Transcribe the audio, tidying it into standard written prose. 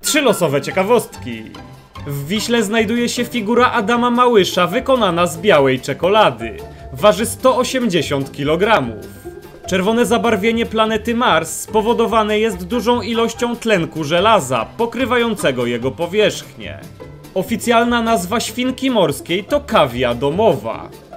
3 losowe ciekawostki. W Wiśle znajduje się figura Adama Małysza wykonana z białej czekolady. Waży 180 kg. Czerwone zabarwienie planety Mars spowodowane jest dużą ilością tlenku żelaza, pokrywającego jego powierzchnię. Oficjalna nazwa świnki morskiej to kawia domowa.